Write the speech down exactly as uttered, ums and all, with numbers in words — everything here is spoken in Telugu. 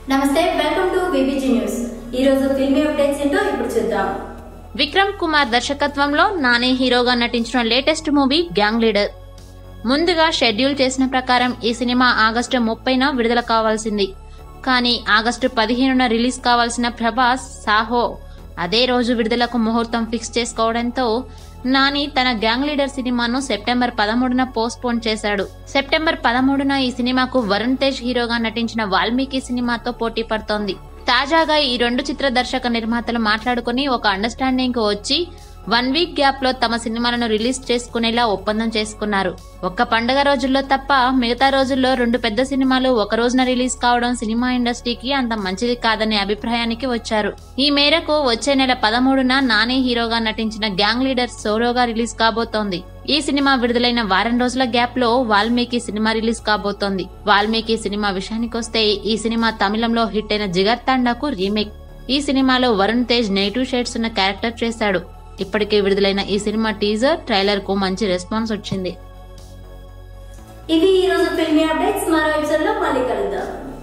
నమస్తే, వెల్కమ్ టు బీబీజీ న్యూస్. ఈ రోజు ఫిల్మీ అప్డేట్స్ ఏంటో ఇప్పుడు చూద్దాం. విక్రమ్ కుమార్ దర్శకత్వంలో నాని హీరోగా నటించిన లేటెస్ట్ మూవీ గ్యాంగ్ లీడర్. ముందుగా షెడ్యూల్ చేసిన ప్రకారం ఈ సినిమా ఆగస్టు ముప్పైన విడుదల కావాల్సింది. కానీ ఆగస్టు పదిహేనున రిలీజ్ కావాల్సిన ప్రభాస్ సాహో అదే రోజు విడుదలకు ముహూర్తం ఫిక్స్ చేసుకోవడంతో నాని తన గ్యాంగ్ లీడర్ సినిమాను సెప్టెంబర్ పదమూడున పోస్ట్ పోన్ చేశాడు. సెప్టెంబర్ పదమూడున ఈ సినిమాకు వరుణ్ తేజ్ హీరోగా నటించిన వాల్మీకి సినిమాతో పోటీ పడుతోంది. తాజాగా ఈ రెండు చిత్ర దర్శక నిర్మాతలు మాట్లాడుకుని ఒక అండర్స్టాండింగ్ కు వచ్చి వన్ వీక్ గ్యాప్ లో తమ సినిమాలను రిలీజ్ చేసుకునేలా ఒప్పందం చేసుకున్నారు. ఒక్క పండుగ రోజుల్లో తప్ప మిగతా రోజుల్లో రెండు పెద్ద సినిమాలు ఒక రోజున రిలీజ్ కావడం సినిమా ఇండస్ట్రీకి అంత మంచిది కాదనే అభిప్రాయానికి వచ్చారు. ఈ మేరకు వచ్చే నెల పదమూడున నాని హీరోగా నటించిన గ్యాంగ్ లీడర్ సోలోగా రిలీజ్ కాబోతోంది. ఈ సినిమా విడుదలైన వారం రోజుల గ్యాప్ లో వాల్మీకి సినిమా రిలీజ్ కాబోతోంది. వాల్మీకి సినిమా విషయానికొస్తే ఈ సినిమా తమిళంలో హిట్ అయిన జిగర్ తండాకు రీమేక్. ఈ సినిమాలో వరుణ్ తేజ్ నెగిటివ్ షేడ్స్ ఉన్న క్యారెక్టర్ చేశాడు. ఇప్పటికే విడుదలైన ఈ సినిమా టీజర్, ట్రైలర్ కు మంచి రెస్పాన్స్ వచ్చింది. ఇవి ఈ రోజు ఫిల్మీ అప్డేట్స్. మరో ఎపిసోడ్ లో మళ్ళీ కలుద్దాం.